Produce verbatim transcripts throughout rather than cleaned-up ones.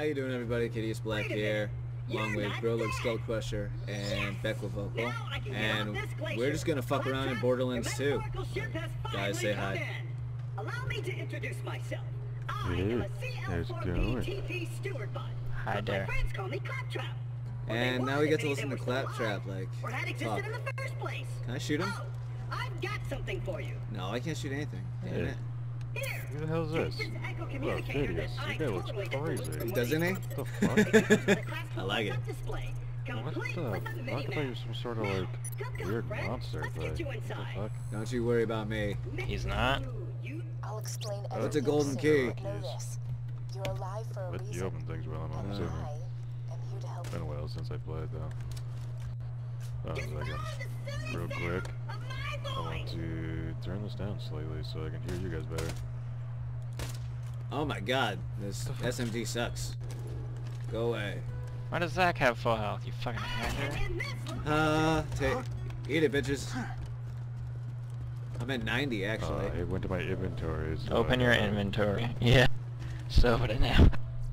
you doing, everybody? KadiusBlack here, along with GrolugSkullcrusher and Bequivocal, and we're just gonna fuck around in Borderlands two. Guys, say hi. Allow me to introduce myself. I Hey, am a how's it C L four B going? T P steward bot. Hi there. My friends call me Claptrap. And now we get to listen to Claptrap, like, or had existed talk. in the first place. Can I shoot him? Oh, I've got something for you. No, I can't shoot anything. Damn Hey. it. Here. Who the hell is this? This echo Oh, communicator that Kadius. I You guy looks totally crazy. didn't from Doesn't he? What the It fuck? comes with a class I like two it. display, What complete the with a fuck? I mini thought you were map. some sort of Now, like come, come, weird friend. monster, Let's but get you what the inside. fuck? Don't you worry about me. He's not. You I'll explain What's a everything golden soon, key? but know this. You're alive for a But you reason. open things well, I'm And assuming. I am here to help It's been a you. while since I played though. One second. Real quick. I want to turn this down slightly so I can hear you guys better. Oh my god, this S M G sucks. Go away. Why does Zach have full health, you fucking hacker? Uh, take, eat it, bitches. I'm at ninety, actually. Uh, it went to my inventory. So Open I- your inventory. Yeah. Just open it now.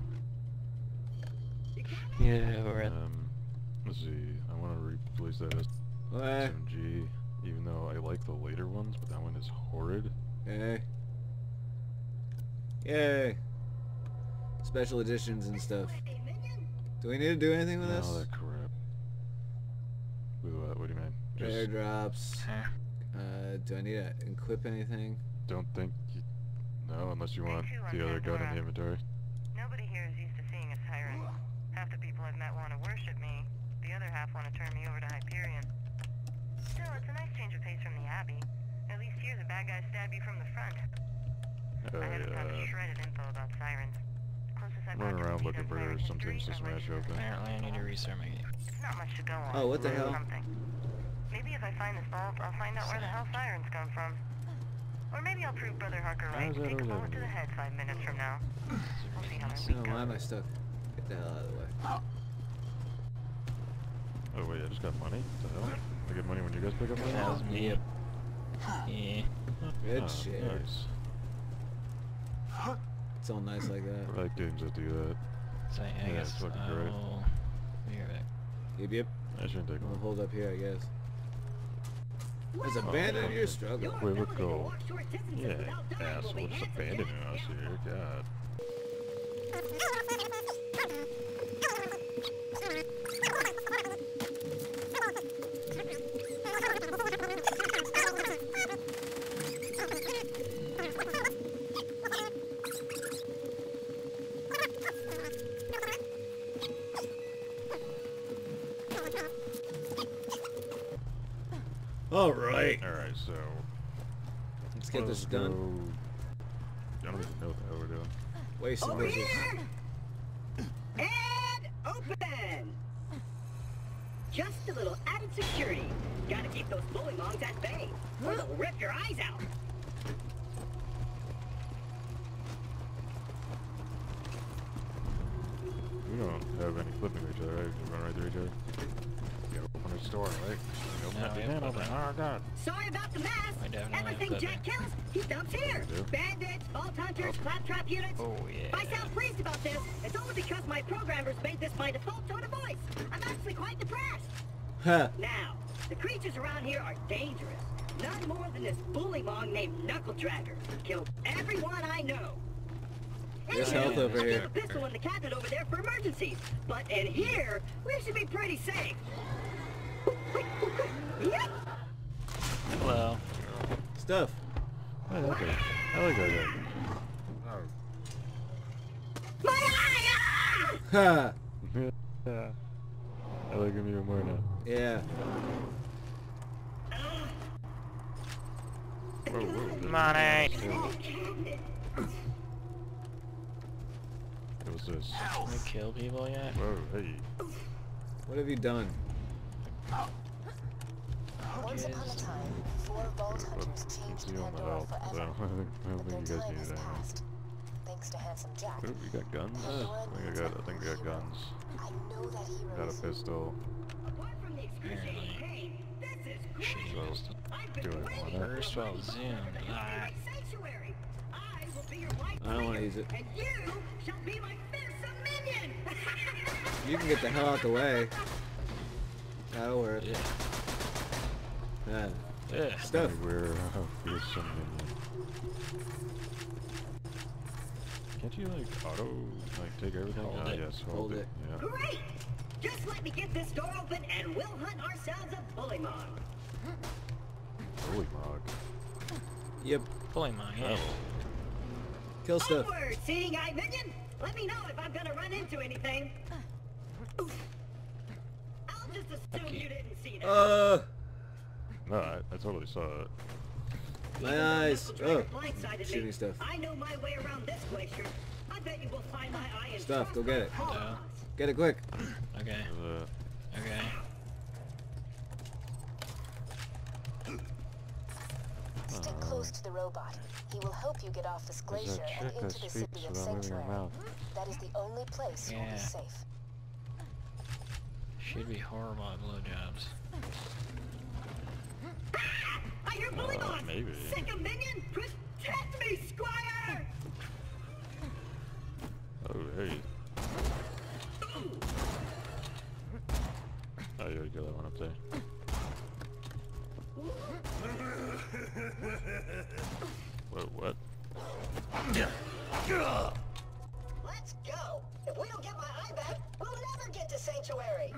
Yeah, we're at... Um, let's see. I want to replace that S What? M G, even though I like the later ones, but that one is horrid. Yay. Yay. Special editions and stuff. Do we need to do anything with All this? that crap. With what? What do you mean? Just Airdrops. Huh. Uh, do I need to equip anything? don't think you... No, unless you want the other gun in the inventory. Nobody here is used to seeing a siren. Half the people I've met want to worship me. The other half want to turn me over to Hyperion. Still, it's a nice change of pace from the Abbey. At least here the bad guys stab you from the front. Uh, I haven't found yeah. shredded info about sirens. Closest I've Running got to around a looking for vampire some things to history are smash legends open. of Apparently I need to restart my game. It's not much to go on. Oh, what the but hell? Something. Maybe if I find this vault, I'll find out where the hell sirens come from. Or maybe I'll prove Brother Harker How right. is that Take a always bullet to happening? the head five minutes from now. We'll see how my Oh, week why am I goes. stuck? Get the hell out of the way. Oh wait, I just got money? What the hell? I get money when you guys pick up money? That was me. Yep. Yeah. Good Oh, shit. nice. It's all nice like I that. like games that do that. So I Yeah, guess it's fucking I great. will be right back. Yep, yep. I shouldn't take We'll one. hold up here, I guess. Let's Oh, abandon okay. your struggle. Equivocal. Yeah, asshole, just abandoning us here, god. Alright. Alright, so... Let's get let's this done. go- I don't even know what the hell we're doing. Waste some Over bitches. here! And open! Just a little added security. Gotta keep those bully mongs at bay, or they'll rip your eyes out. We don't have any flipping to each other, right? We run right through each other. You open the store, right? You open No, it, we you have can't open it. flipping. Oh god. Sorry about the mess. I definitely have Everything flipping. Jack kills, he dumps here. You do? Bandits, vault hunters, claptrap units. Oh If I yeah. sound pleased about this, it's only because my programmers made this my default tone of voice. I'm actually quite depressed. Huh. Now, the creatures around here are dangerous. None more than this bully mong named Knuckle Dragger. Killed everyone I know. There's Anyway, health over I here. keep a pistol in the cabinet over there for emergencies. But in here, we should be pretty safe. Yep. Hello. Stuff. I like that. I like that guy. My eye! Ah! Ha! Oh. Yeah. I like him even more now. Yeah. Whoa, whoa. Money! What's this? Can we kill people yet? Whoa, hey. What have you done? Once upon a time, four vault hunters changed You on the Pandora help, so I forever. don't think, I don't But their think you guys time need has it anymore. passed. Thanks to Handsome Jack. Ooh, we got guns? I think I got, I think I got guns. I know that hero Got a is pistol. Apart from the excruciating pain, this is Shitty great. roast. I've Do been it, waiting why for not? First, well, zoom. Ah. sanctuary. I will be your right I don't want to player, use it. and you shall be my fearsome You can get the hell out the way. That'll work. Yeah. Yeah. Yeah. Stuff. Where uh, here's some minion. Can't you like auto like take everything? Hold Ah, it. yes, hold, Hold it. it. Yeah. Great! Just let me get this door open and we'll hunt ourselves a bullymong. Holy mog. Yep. Pulling my hand. Kill stuff. Onward, seeing eye minion! Let me know if I'm gonna run into anything. Oof. I'll just assume Okay. you didn't see that. Uh, No, I, I totally saw it. my Even though eyes. Knuckle Dragger Oh, blindsided shooting me, stuff. I know my way around this glacier. I bet you will find my eye in Stuff, go get it. Yeah. Get it quick. Okay. Uh, Okay. Stick close to the robot. He will help you get off this there's glacier that and chick that into the speaks city of without moving her Sanctuary. mouth. That is the only place you will Yeah. be safe. Should be horrible at blowjobs. I hear Uh, bullymong! maybe. Sick of minion! Protect me, Squire! Oh, hey. Oh, you already got that one up there. Whoa, what? Let's go! If we don't get my eye back, we'll never get to Sanctuary!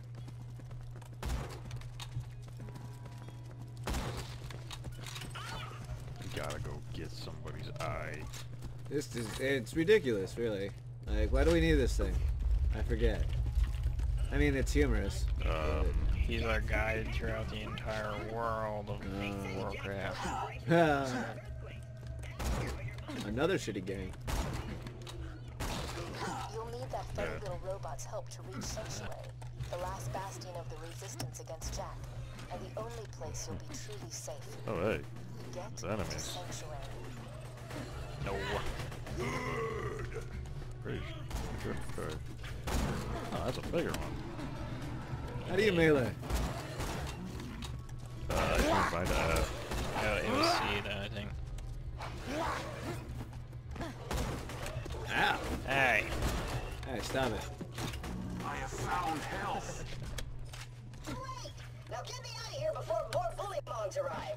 You gotta go get somebody's eye. This is, it's ridiculous, really. Like, why do we need this thing? I forget. I mean, it's humorous. Um, He's our guide throughout the entire world of Warcraft. but- Another shitty game. You'll need that funny little robot's help to reach Sanctuary, the last bastion of the resistance against Jack, and the only place you'll be truly safe. oh, hey. Get It's to enemies. Sanctuary. No. Great. Good. Okay. Oh, that's a bigger one. How do you melee? Uh, I can't find that. Oh, it was C though, I think. Ow! Hey. Hey, stop it. I have found help. Great! Now get me out of here before more bullymongs arrive!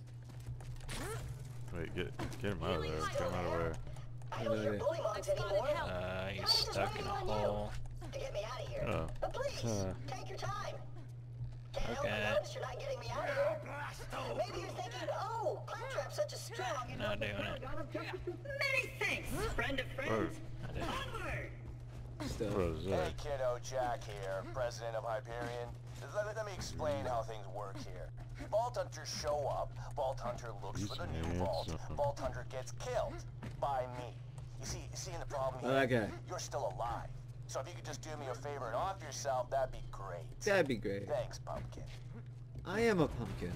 Wait, get get him out of there. Get him out of there. I don't hear bullymongs anymore. Uh, he's stuck in a hole. To get me out of here. Oh. But please, Uh. take your time. Can't help Okay. but notice you're not getting me out of here. Maybe you're thinking, oh, Claptrap's such a strong and Not doing noble it. paragon of justice. Many thanks, friend of friends. I did. Onward! Stuff. What is Hey that? kiddo, Jack here, president of Hyperion. Let, let me explain how things work here. Vault Hunters show up, Vault Hunter looks for the new He's vault, handsome. Vault Hunter gets killed by me. You see, you see in the problem Oh, here, that guy. you're still alive. So if you could just do me a favor and off yourself, that'd be great. That'd be great. Thanks, pumpkin. I am a pumpkin.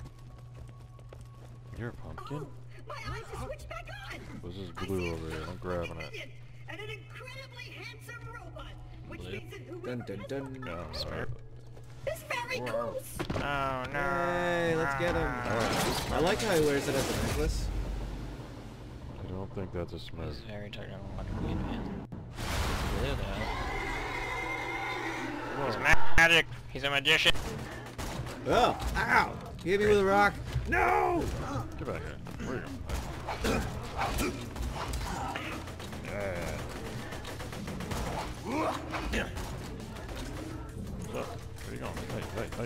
You're a pumpkin? My eyes have switched back on! What's this I blue see a over here? I'm beautiful grabbing it. minion And an incredibly handsome robot, which Blue. means that whoever Dun dun has dun. the No, power smart. is very Whoa. close! Oh no. Hey, let's get him. I like how he wears it as a necklace. I don't think that's a This Smith. is very technologically advanced. Blue though. He's magic. He's a magician. Oh! Ow! He hit me with a rock. No! Get back here. Where are you going? Yeah. What's up? Where are you going? Hey, hey, hey.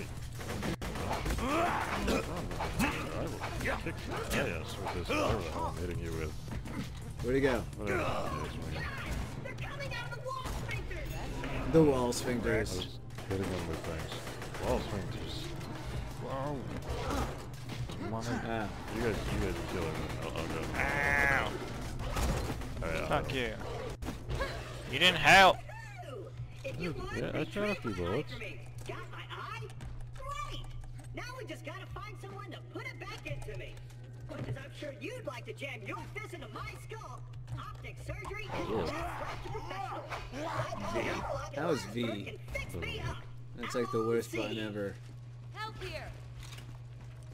I will kick your ass with this whatever the hell I'm hitting you with. Where'd he go? Whatever it is, man. They're coming out of the wall, sphincters! The wall I sphincters. was hitting him with things. Wall swings. Whoa. Mother. Ah. You guys, you guys kill him. I'll, I'll go. Ow. Alright, I'll Fuck go. you. You didn't help. If you would, Yeah, I shot a retrieve few my eye bullets. for me. Got my eye? Great! Now we just gotta find someone to put it back into me. Much as I'm sure you'd like to jam your fist into my skull, optic surgery is just like the professional. That was V. Fix me up. That's like the worst button ever. Help here!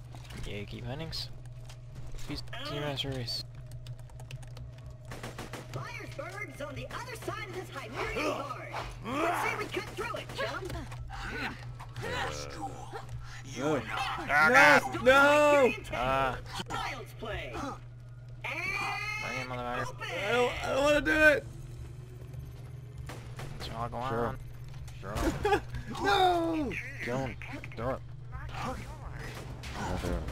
Yeah, keep huntings. Peace to your master race. Flyersburg's on the other side of this Hyperion board. Let's say we cut through it, chum. You No. and I. Oh, No! No! Ah. Child's play. Bring him, And motherfucker. open. I don't, I don't want to do it! It's all going Sure. on. Sure. No! Don't. Do it. Not there.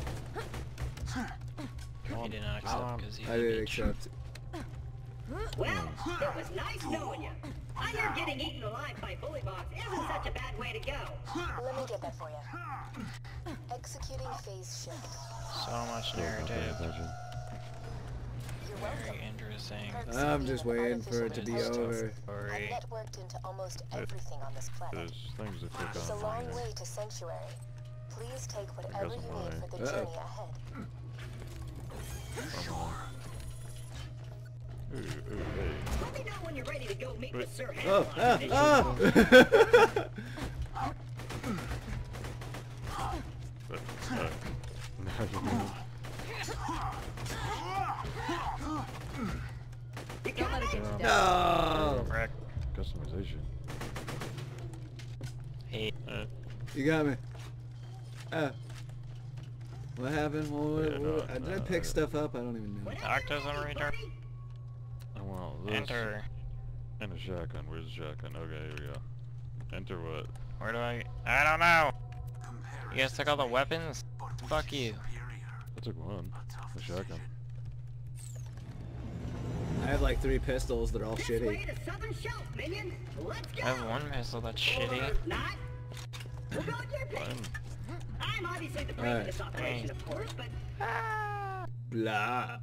He did not accept because he's I a did bitch. accept. Well, it was nice knowing you. I hear getting eaten alive by bullybox isn't such a bad way to go. Let me get that for you. Executing phase shift. So much Still not paying narrative. attention. You're Very welcome. interesting. Perks I'm of just being an waiting for it to be artificial over. intelligence. I'm Sorry. networked into almost everything on this planet. There's things to click It's a on. long right way to sanctuary. Please take whatever you guess I'm need for the lying. journey ahead. here. Ooh, ooh, hey. Let me know when you're ready to go meet Wait. with Sir Oh, Hanlon. ah, ah! But, uh, now you You got it? No! Wreck. customization. Hey. Eh, You got me. Ah. What happened? What, what, Yeah, what- no, did I no, pick uh, stuff up? I don't even know. Doctor's on return. I want this. Enter. And a shotgun. Where's the shotgun? Okay, here we go. Enter what? Where do I... I don't know. You guys took all the weapons? Fuck you. I took one. The shotgun. I have like three pistols. They're all This shitty. way to Southern Shelf, minion. Let's go. I have one pistol that's Or shitty. not. We'll go at your pace. Fine. I'm obviously the brain Alright. of this operation, Hey. of course, but Blah.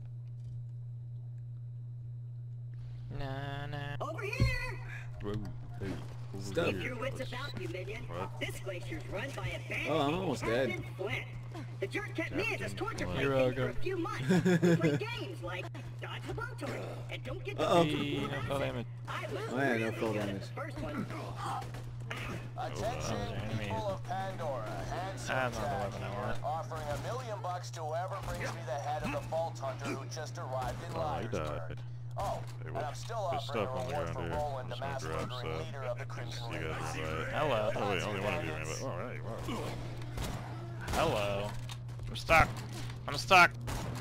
Nah, nah. over here. Whoa, hey, over Stop. Keep here. your wits Let's- about you, minion. What? This glacier's run by a bandit Oh, I'm named almost Captain dead. Flint. The jerk kept me at his torture Flint. playpen Here I for go. a few months. We played games like dodge the blowtorch and don't get the Uh-oh. Hey, no full damage. I was Oh, yeah, no really full good at damage. the first one. Attention, enemies. people of Pandora. Handsome That's not the Jack weapon I here, want. offering a million bucks to whoever brings me the head of the Vault Hunter who just arrived in Oh, he Liarsburg. died. Oh, Hey, and what- I'm still there's offering a stuff on the reward ground for here. Roland, I'm the just gonna mass grab murdering stuff. leader of the Crimson You guys Raiders. run by it. Hello. Oh wait, only one of you ran by. Oh, right, wow. Hello. I'm stuck. I'm stuck.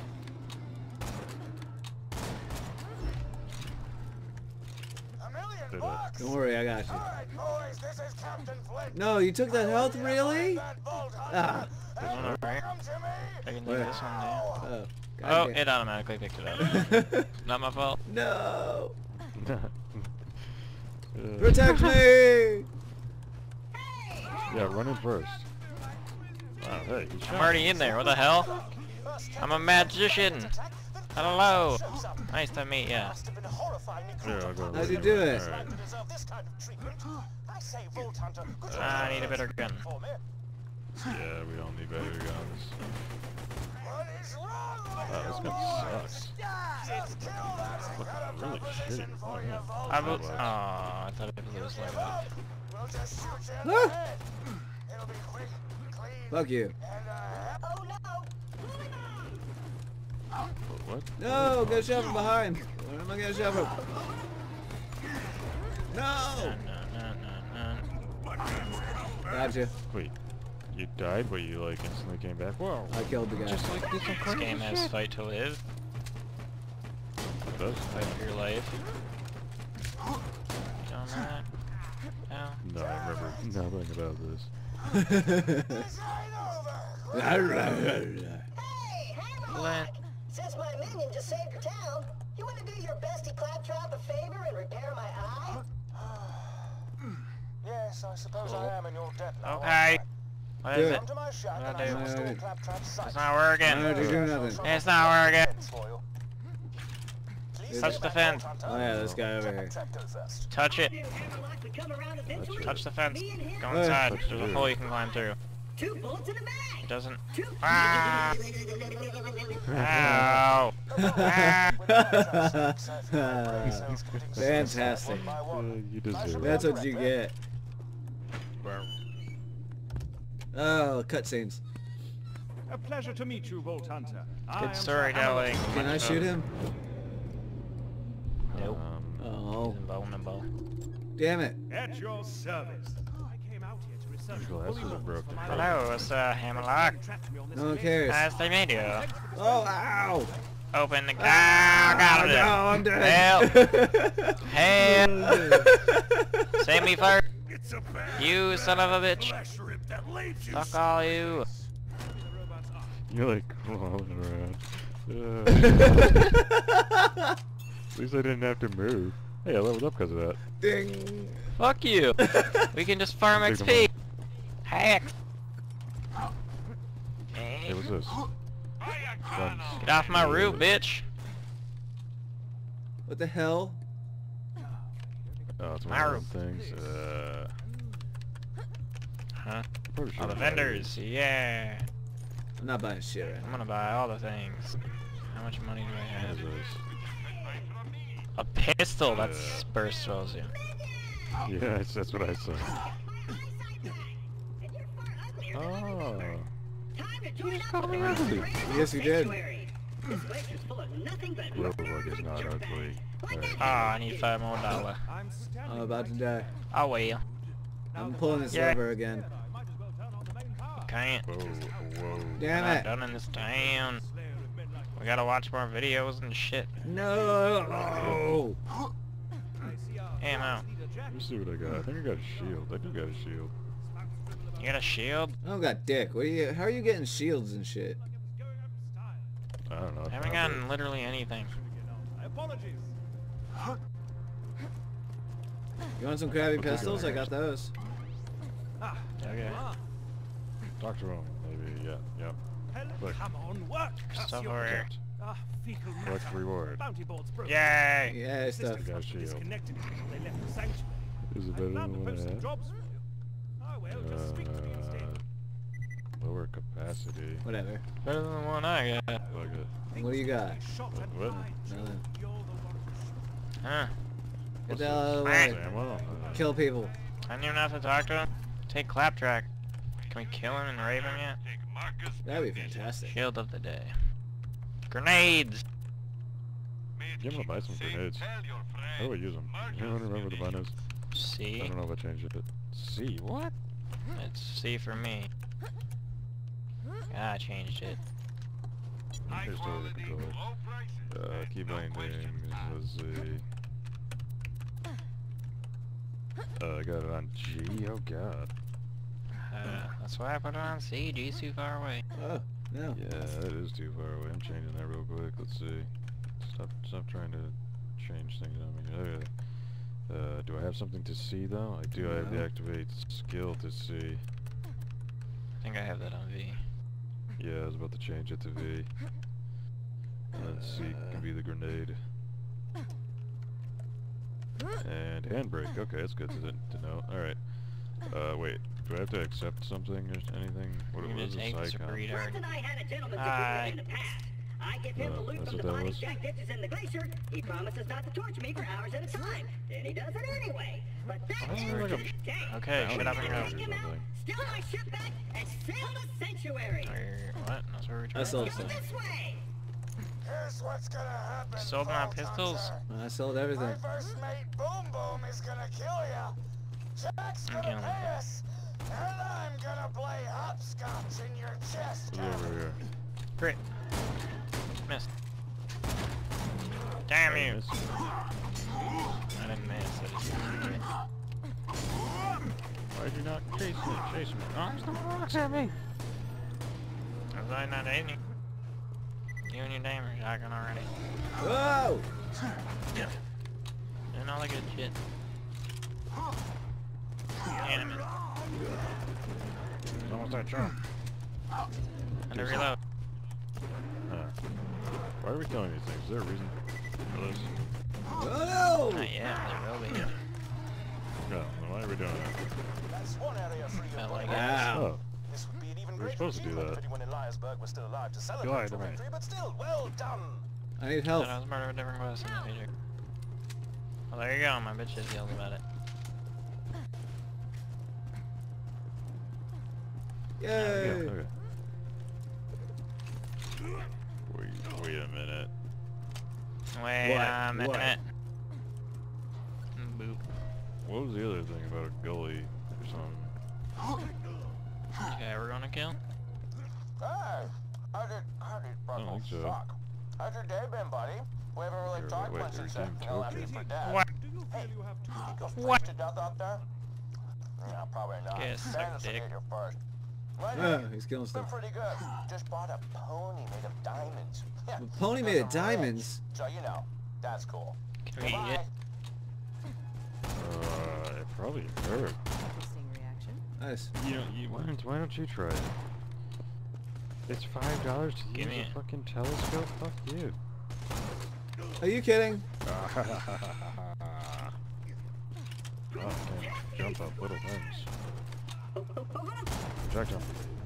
A million Did it. bucks! Don't worry, I got you. Alright, boys, this is Captain Flint. No, you took that health, really? That Vault Ah. Hunter. There's one over here. Come to me. I can do Where? this one now. Oh. Oh, goddamn. it automatically picked it up. Not my fault. No! Uh, Protect me! Yeah, run in first. Wow, hey, you I'm shot. already in there. What the hell? I'm a magician. Hello. Nice to meet ya. Must have been horrifying me. Here, I'll go. How'd with you do it? Alright. To deserve this kind of treatment. I say, Vault Hunter, could you I need a better gun. for me? Yeah, we all need better guns. What is wrong with Wow, this you, gun boys? sucks. Just kill that. Looking Got a really proposition shitty. for Oh, you, yeah. Vault I will- was. Hunter. Oh, I thought it was Give like up. We'll just shoot you in Ah. the head. It'll be quick, clean, Fuck you. and uh, Oh no! Moving on! What? No, get shot from behind. Where am I gonna shot from? No! No, no, no, no, no. Gotcha. Wait, you died, but you like instantly came back? Whoa. I killed the guy. Just like this, This game has fight to live. It does? Fight for your life. Done that. No. No, I remember nothing about this. this ain't over. Hey, Hammerlock! Flint. Since my minion just saved your town, you want to do your bestie Claptrap a favor and repair my eye? Yes, I suppose I am in your debt now. Okay. What is Do it? Come to my shack What and do I I shall do? restore Alright. Claptrap's sight. It's not working. Why don't you do nothing? It's not working. Please Touch get the back, fence. Vault Oh Hunter. yeah, this guy over here. Check go first. Touch it. Knew Hammerlock would come around eventually. Touch the fence. Me and him, Go Hey. inside. Touch There's a the hole you can climb through. two bullets in a It bag. doesn't. Two. Ah! Ow! Fantastic. Uh, you deserve it. That's what you get. Oh, cutscenes. A pleasure to meet you, Vault Hunter. I Good am story, Sir Hammerlock. darling. Can I shoot him? cannonball. Damn it. At your service. I came out here to research Your glasses are broken. Hello, it's uh, Hammerlock. No one cares. Nice to meet you. Oh, ow. Open the. Ah, got it. No, I'm dead. Help! Help! Save me first. You son of a bitch. Fuck all you. You're like crawling around. Uh, at least I didn't have to move. Hey, I leveled up because of that. Ding. Fuck you. We can just farm X P. Hack. Hey, what's this? Guns. Get off my roof, bitch. What the hell? Oh, it's one of them things. Uh, Huh? probably should All the have bought it. vendors, yeah. I'm not buying shit right I'm now. gonna buy all the things. How much money do I What have? is this? A pistol, that's burst rolls you. Yeah, that's, that's what I said. Oh. Yes, you did. Rogue is not ugly. Right. Oh, I need five more dollar. I'm about to die. Oh well. I'm pulling this Yeah. lever again. Can't. Whoa, whoa. Damn We're not it. done in this town. We gotta watch more videos and shit. No. Ammo. Let me see what I got. I think I got a shield. I do got a shield. You got a shield? I don't got dick. What are you? How are you getting shields and shit? I don't know. I haven't probably. gotten literally anything. You want some crabby I'll take it pistols? I on got those. Okay. Talk to him. Maybe. Yeah. Yep. Look. Come on, work. Stuff over here. Ah, fecal Collect matter. reward. Bounty board's broken. Yay! Yeah, stuff. I got a shield. Disconnected until they left the sanctuary. Is it I better plan to than what post I some had? jobs for you. Oh well, just speak to me instead. Uh, lower capacity. Whatever. Better than the one I got. Like a, What do you got? Shot at What? my Nothing. You're the one who Huh. Get what's the hell out of the this? way. Ammo? Uh, Kill people. I don't even have to talk to him. Take Claptrack. Can we kill him and rape him yet? That'd be fantastic. Shield of the day. Grenades! I'm gonna buy some grenades. How do I use them? Anyone remember the button is? I C. don't know if I changed it. C, what? It's C for me. Ah, I changed it. Here's still the controller. Uh, key binding was a... Uh, I got it on G, oh god. Uh, that's why I put it on C. G's too far away. Oh, no. Yeah, that is too far away. I'm changing that real quick. Let's see. Stop, stop trying to change things on me. Okay. Uh, do I have something to see though? I do. I have the No. activate skill to see. I think I have that on V. Yeah, I was about to change it to V. And then C can be the grenade. And handbrake. Okay, that's good to, to know. All right. Uh, wait. Do I have to accept something or anything? What, You what is just a take this sidecon? retard. First and I had a gentleman Hi. in the past. I give him Uh, the loot that's from what the that body was? Jack ditches in the glacier. He promises not to torture me for hours at a time. Then he does it anyway. But that Oh, ends like a- today. Okay, Bounty shut up and hunter go. or Take him out, something. steal my ship back, and sail the sanctuary. Or what? That's where we're I trying. sold Go some. this way. Here's what's gonna happen. Sold my Vault pistols? Hunter. I sold everything. My first mate Boom Boom is gonna kill ya. Jack's I'm gonna killing pay him. us, and I'm gonna play hopscotch in your chest. What's over here? Crit. Missed. Damn I you! missed. I didn't miss. I just missed. Why'd you not chase me? Chase me. Oh, stop rocks at me! Was I not hitting you? You and your damn shotgun already. Whoa! Doing all the good shit. And I missed. It's almost that jump. Had to reload. Huh. Why are we killing these things? Is there a reason for this? Oh no! Not yet, there will be. No, then why are we doing that? That's one area free of Felt like bullet. it. Ow. Oh, This would be an even We were greater supposed to do achievement that. if anyone in Liarsburg was still alive to lied celebrate to your me. victory, but still, well done. I need Thought help. I was part of a different quest in the future. Well, there you go. My bitch just yelled about it. yeah, Yay! okay. Wait, wait a minute. Wait What? a minute. What? Boop. what was the other thing about a gully or something? Okay, we're gonna kill. Hey, how did, how did, I don't think so. fuck. How's your day been, buddy? We haven't really Wait, talked wait, much you're since that, getting you know, after token. for death. What? Do you Hey, feel you have too you think much? you'll What? freeze to death out there? No, probably not. Yeah, suck Bandits will dick. get you first. Right Oh, here. he's killing Been stuff. pretty good. Just bought a pony made of diamonds. Yeah, A pony made of because I'm rich. diamonds? So, you know, that's cool. Can we eat Goodbye. it? Uh, it probably hurt. Interesting reaction. Nice. You know, you, why don't why don't you try it? It's five dollars to Give use me a it. fucking telescope. Fuck you. Are you kidding? Oh, I can't jump up little things. Projectile.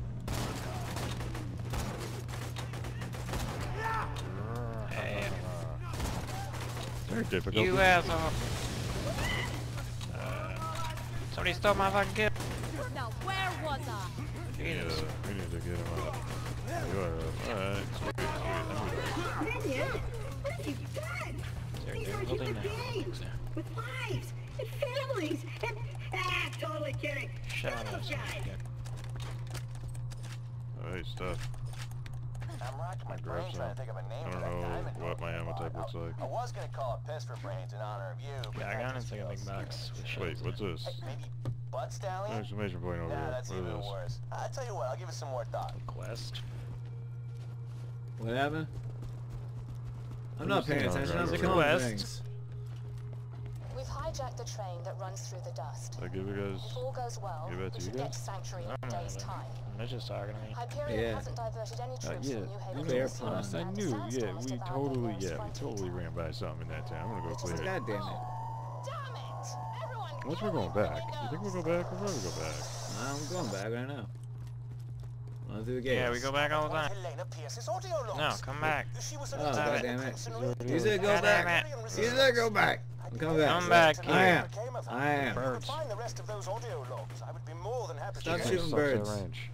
Hey, Very difficult. you asshole. Uh, somebody stole my fucking kid. Now where was I? Jesus. Yeah, we need to get him up. You are up. Alright, sweet, sweet. Minion, what have you done? Is there These aren't difficulty? human No. beings with lives and families and ah, totally kidding. Shut Those up. guys. Oh, hey, stuff. I'm racking my I'll brain grab trying some. to think of a name I for don't that know diamond what my pony I ammo bought. type looks I- like. I was gonna call it Piss for Brains in honor of you, but Yeah, I that got just into like a big feels box stupid. with Wait, shells what's in it. this? Hey, maybe Butt Stallion? Exclamation point over Nah, here. that's What even is this? worse. I'll tell you what, I'll give it some more thought. Quest. What happened? I'm I'm not just paying thinking attention. I'll I'm grab killing Quest. things. We've hijacked the train that runs through the dust. I give you guys. If all goes well, Give that we to you should get guys? to Sanctuary in I a don't know, day's man. time. They're just talking to me. Hyperion Yeah. hasn't diverted any Uh, troops yeah, from New Haven Fair to plan. Seals, I and knew, Sandstorm yeah, has we devoured totally, the nearest yeah, we frontier totally town. ran by something in that town. I'm gonna go clear it. God damn it. Damn it! Everyone, Unless get we're going away from back. You think we'll windows. go back? We'll probably go back. I'm going back right now. Run through the gates. Yeah, we go back all the time. Helena Pierce's audio logs. No, come back. She was Oh, an God it. damn it. Crimson Raven. You said go God damn back. it. You said go back. I'm coming back. Come back I am. here. I am. If you could Birds. find the rest of those audio logs, I would be more than happy Stop to shooting Sucks birds. at range.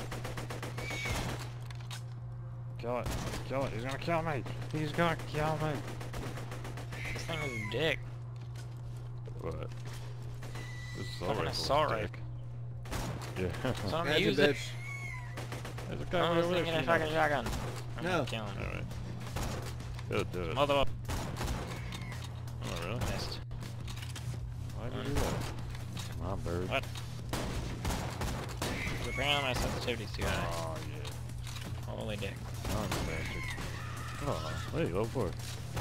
Kill it. Kill it. He's gonna kill me. He's gonna kill me. This thing is a dick. What? This is Fucking alright. assault rifle. Yeah. So I'm gonna That's a use it. bitch. There's a guy I was over there. thinking a shooting fucking us. shotgun. I'm No. gonna kill him. Alright. It'll do it. Mother. Oh, really? Missed. Why'd you do that? Come on, bird. What? Apparently my sensitivity's too high. Oh, yeah. Holy dick. Oh, you bastard. Oh, hey, level four.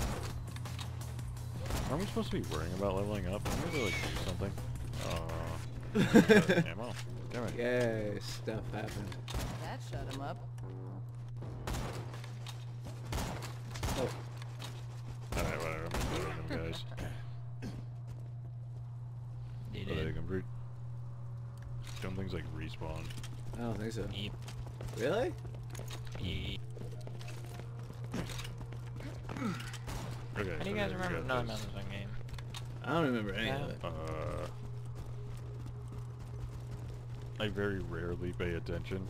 Are we supposed to be worrying about leveling up? I'm gonna like do something. Oh. Ammo. Come on. Yeah, stuff happened. That shut him up. Oh, Alright, whatever. I'm gonna do them, guys. You But they did. can breed. Don't things like respawn. I don't think so. Yeep. Really? Yeep. Okay. How do you guys remember none of this one game? I don't remember any Yeah. of it. Uh, I very rarely pay attention.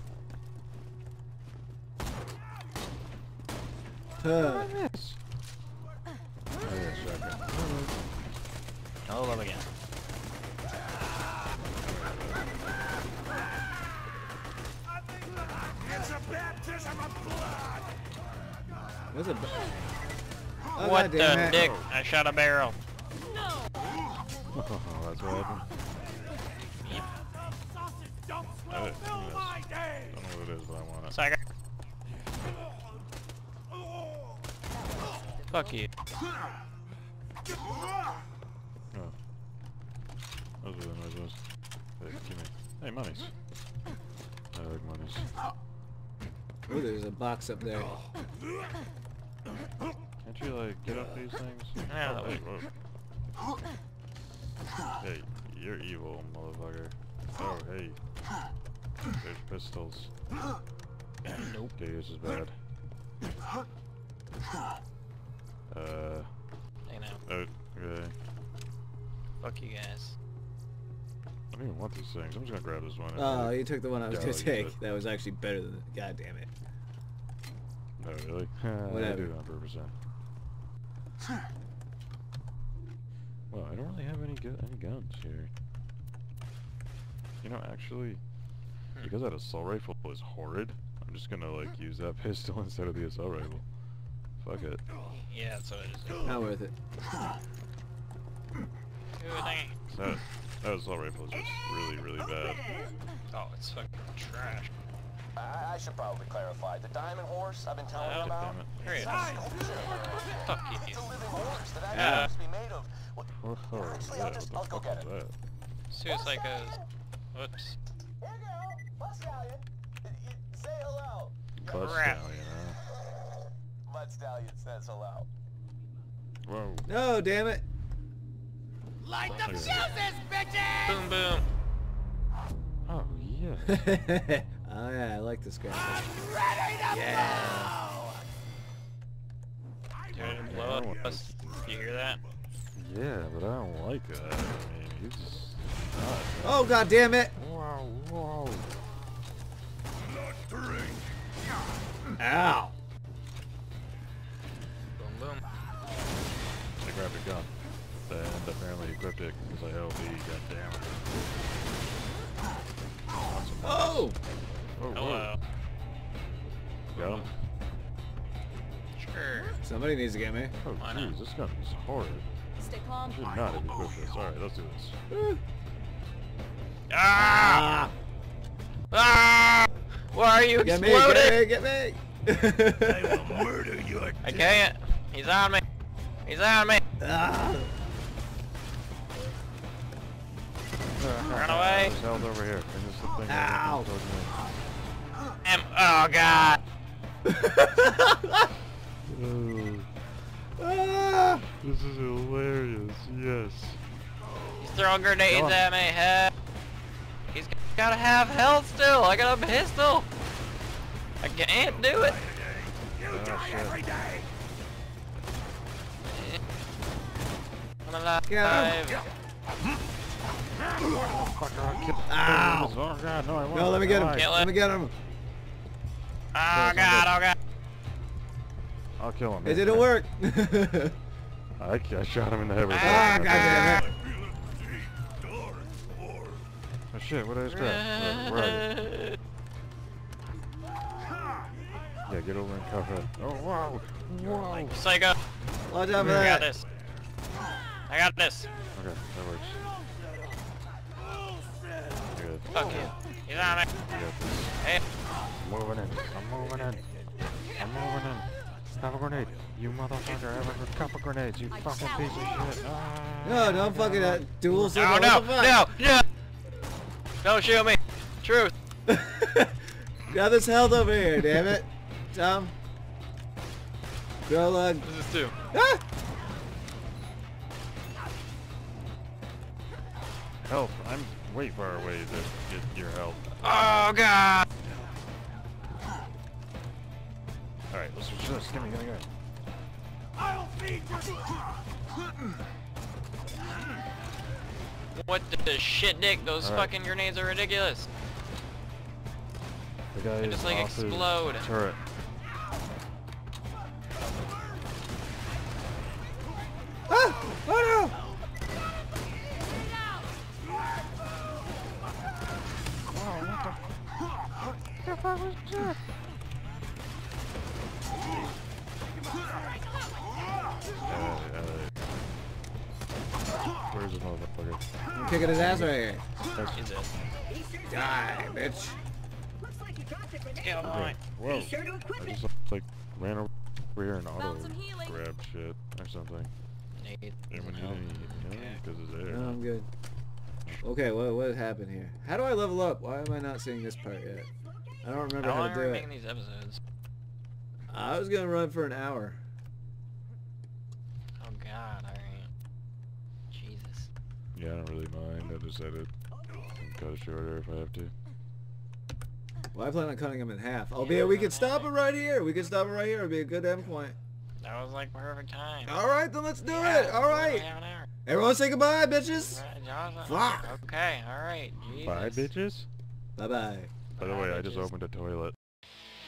Huh. Yes. Oh yeah, shotgun. Hold up again. It's a baptism of blood! What's a... Oh, What God damn the it. dick? I shot a barrel. Oh, that's what happened. Yep. Sausage dumps Oh, will yes. fill my I days! don't know what it is, but I want it. Psycho. Fuck you. Oh. Those were the noises. Hey, give me. Hey, monies. I like monies. Oh, there's a box up there. Can't you, like, get up these things? Yeah, Oh, hey, whoa. Hey, you're evil, motherfucker. Oh, hey. There's pistols. Nope. Okay, this is bad. Uh, Hey now. okay. Fuck you guys. I don't even want these things. I'm just gonna grab this one. Oh, you took the one I was Yeah, gonna I'll use take. it. That was actually better than... God damn it. No, really? I Whatever. do it on purpose then. Well, I don't really have any gu any guns here. You know, actually, hmm. because that assault rifle is horrid, I'm just gonna like use that pistol instead of the assault rifle. Fuck it. Yeah, that's what it is. Not worth it. Ooh, dang. That, that assault rifle is just really, really bad. Oh, it's fucking trash. I, I should probably clarify. The diamond horse I've been telling you Oh, about. damn it. Hurry It's up. not a sculpture. Fuck you. It's a living horse that actually Yeah. has to be made of. Well, Oh, oh, actually, yeah, I'll just what I'll the go fuck get is it. that? Suicide. Whoops. Here you go, Mud Stallion. Y- y- Say hello. Bud Crap. Stallion, huh? Mud Stallion says hello. Whoa. No, damn it. Light the Okay. fuses, bitches! Boom, boom. Oh, yeah. Oh yeah, I like this guy. Ready to Yeah. Dude, it'll blow up us. You hear that? Yeah, but I don't like that. I mean, he's not. Oh god damn it! Whoa, whoa. Ow! Boom, boom. I grabbed a gun. And apparently equipped it because I L B, goddammit. Oh! Oh, Hello. Got him? Sure. Somebody needs to get me. Oh, Why not? jeez, this gun is horrid. Stay calm. I should not have equipped this. Alright, let's do this. Ah! Ah! Why are you Get me! exploding? Get me! Get me! I will murder your I can't. He's on me. He's on me. Ah. Run away. There's health over here. And this is the thing that Ow. towards me. Em oh god. Oh, Ah. this is hilarious. Yes. He's throwing grenades Go on. at me. Help. He's gotta have health still. I got a pistol. I can't do it. Oh, shit. I'm alive. Get Fucker, I'll kill Ow. Oh, God, no, I won't. No, let me get him. Alright, Kill Let me get him. Oh god, oh god. I'll kill him. It Here, didn't here. work. I, I shot him in the head with a Ah, gun. God damn it. Oh shit, what did I just grab? Where, where are you? Yeah, get over and cover it. Oh, wow. Whoa. Psycho. Watch out for I got that. this. I got this. Okay, that works. You're good. Fuck you. He's on me. You got this. Hey. I'm moving in. I'm moving in. I'm moving in. Have a grenade. You motherfucker. Have a couple grenades. You fucking piece of shit. Ah, No, don't fucking uh, duel Oh signal. no, What the fuck? no, no. Don't shoot me. Truth. Got this health over here, damn it. Tom. Grolug. This is two. Ah! Help. I'm way far away to get your help. Oh god. Alright, let's switch this. Gimme, gimme, gimme. I'll feed you! What the shit, Dick? Those All right. fucking grenades are ridiculous. The guy They is just, like, off his explode. turret. Ah! Oh Uh, uh, where's the motherfucker? no! I'm kicking his ass right here. He's it. Die, bitch. Looks like you dropped a grenade. Kill Okay. me. Whoa. Be sure to I equip it. just like ran over here and auto Found some healing. grabbed shit or something. Need Anyone need help. any? Okay. Because it's there. No, I'm good. Okay, what what happened here? How do I level up? Why am I not seeing this part yet? I don't remember How how long to are do we it. making these episodes? I was gonna run for an hour. Oh god, alright. Jesus. Yeah, I don't really mind. I just edit and cut it shorter if I have to. Well, I plan on cutting them in half. Albeit we could stop it right here. We could stop it right here. It'd be a good end point. That was like perfect time. All right, then let's do Yeah, it. All we right. only have an hour. Everyone say goodbye, bitches. Right, awesome. Fuck. Okay, alright. Jesus. Bye, bitches. Bye bye. By the Bye, way, I just bitches. opened a toilet.